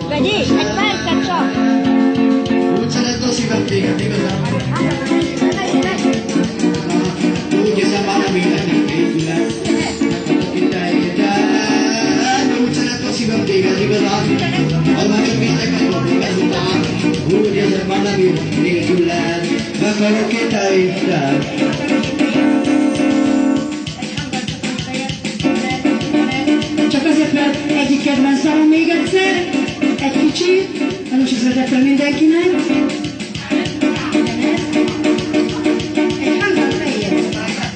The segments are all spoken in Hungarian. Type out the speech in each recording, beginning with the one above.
Vegyél, egy percet csak! Úgy szeretem szívem téged, igazán. Úgy érzem már nem életünk épület. Úgy szeretem szívem téged, igazán. Ha már csak visznek kapni ezután. Úgy érzem már nem életünk épület. Akarok én teljesen. Csak azért, mert egyik kedvenc dalom még egyszer, egy kicsit, nagyon sok szeretettel mindenkinek. Egy hangot fejjel.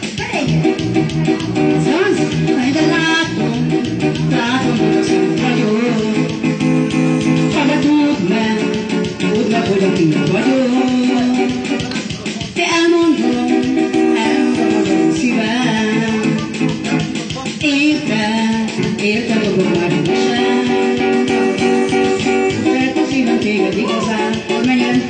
Ez az, de látom, hogy az úgy vagyok. Ha de tudd meg, hogy a kinek vagyok. Te elmondom a szívem. Érted dolgok már sem. Szeretem szívem téged igazán, hogy menjen.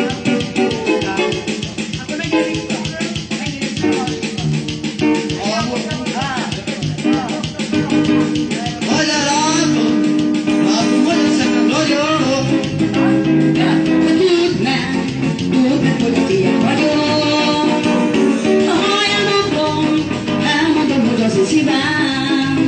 Látom, hogy a szemem nagyon. Tudd meg, hogy a tiéd vagyok. Ha elmondom, hogy az én szívem.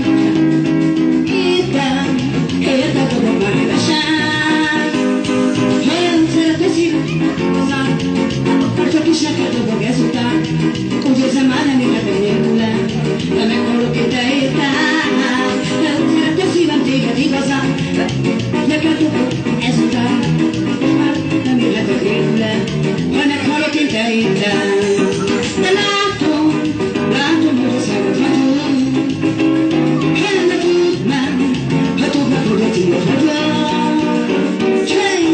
Érted dolgok már hevesen. Olyan szeretem szívem igazán, hogy csak is neked dobog ezután. Úgy érzem már nem élhetek nélküle, de meghalok én te értem. Szeretem szívem téged igazán, neked dobog ezután. Már nem élhetek nélküle, ha meghalok én te értem. De látom, hogy a szemed vagyok. Henne tudd meg, ha tudd meg, hogy a tiéd vagyok. S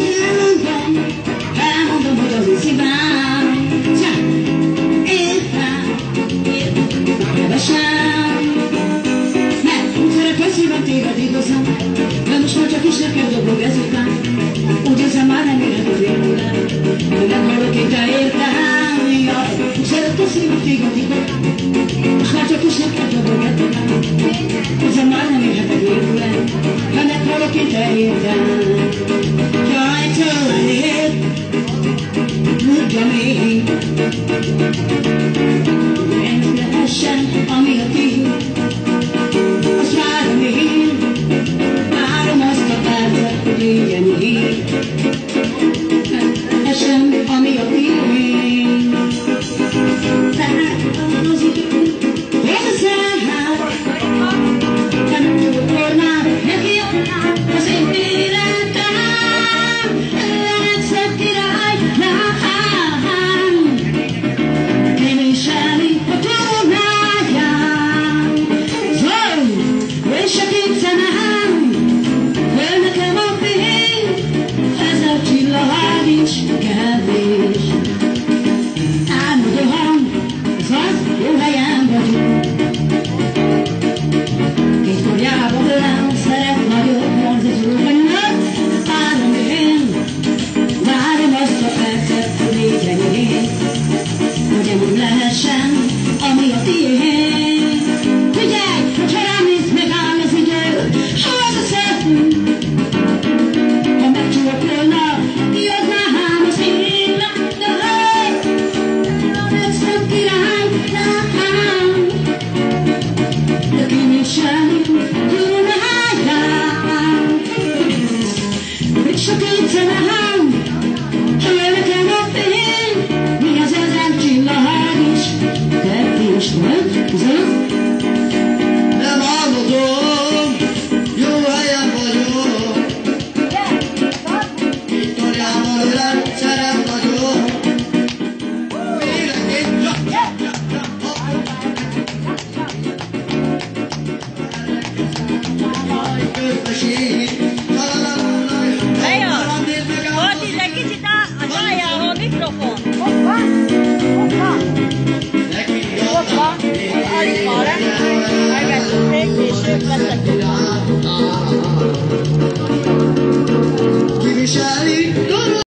elmondom, hogy az én szívem. Értem, már kevesen. Mert úgy szeretem szívem téged igazán, de most már csak is neked dobog ezután. Úgy érzem már nem élhetek nélküle, de meghalok én te értem. Úgy szeretem szívem téged igazán, most már csak is neked dobog ezután. Úgy érzem már nem élhetek nélküle, de meghalok én te értem. Jaj, tőled, tudja még, ez lehessen, ami a tiéd. Azt várom azt a percet, hogy legyen így. Lehessen, ami a tiéd. Tehát az idő, te nem tudornál, neki adnál az én életem. Lehetsz király, kéméselni a tornáján. És a két szemem, ő nekem a fény, ezer csillag is kevés. Álmodó hang, ez az, jó helyen vagyunk. Kétkor járva velem, szeret nagyobb morzsazulvanyat. Várom azt a percet, hogy legyen én, hogy amúgy lehessen, ami a tiéd. Figyelj, hogyha rám nézd, megáll az idő, s az a szem. Ha megcsókolna, kiadnám az életet. Leszem király, de kéméselni tornáján. És a két szemem, nekem a fény, mi az ezer csillag is kevés volt, Nem álmodom, jó helyen vagyok. Viktoriával ölel, szerem vagyok. Életét, Lejön! Volt is egy kicsit az aljához a mikrofon. Ott van, alig van le. Megvették, és ők vettek.